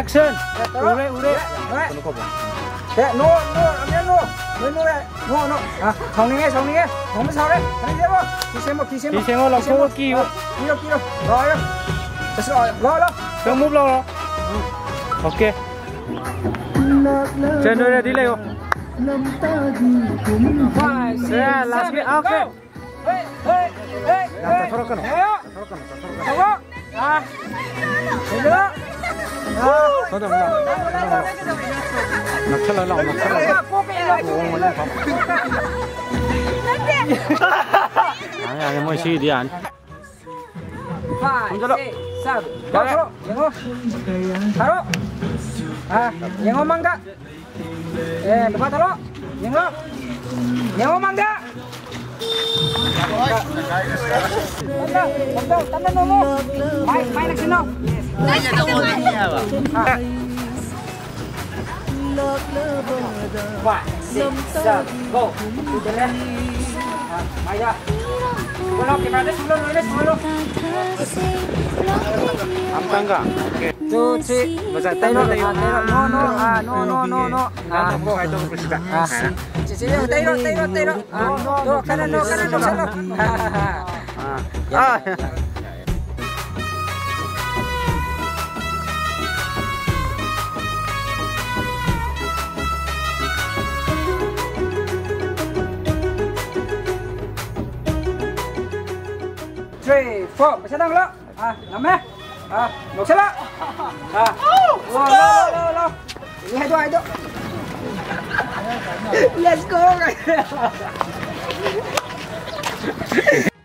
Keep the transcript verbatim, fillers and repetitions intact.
Action. Ure ure. Thế nô nô làm nhá nô. Nô nô đây. Nô nô. À, phòng này nghe, phòng này nghe. Phòng mới sao đấy. Anh xem không? Đi xem một, đi xem một. Đi xem một là không có kỳ không? Kỳ đâu, kỳ đâu. Rồi đâu. Rồi, rồi đâu. Don't move lâu đâu. Ok. Trên đôi này đi lên không? Yeah, last bit. Okay. Hey, hey, hey, hey. Throw kan? Ayo. Throw. Ah. Sudah. Thôi được rồi. Nó thật là lòng, nó thật là lòng. Uống một lần không? Anh anh mới xí đi anh. Không cho đâu. Sao? Taruh. Yang taruh. Ah, yang ngomong tak? Eh, tempat taruh. Yang lo. Yang ngomong tak? Tanda, tanda, tanda dulu. Main, main ke sini. Nanya dong ini apa? Five, six, seven, go. Sudah. Maya. Kalau kita ada sebelum ini sebelum. Amkan enggak? Oke. Two, three. Bahasa Thailand, Thailand. No, no, ah, no, no, no, no. Ah, Aku itu bersikap. ah. Sini, Thailand, Thailand, Thailand. Ah, tuh kanan, no, kanan, no, sana. Ah. Three, four, bisa dong lo. Ah, namanya. Ah, nggak usah lo. Ah, lo, lo, lo, lo. Ini aja, aja. Let's go guys.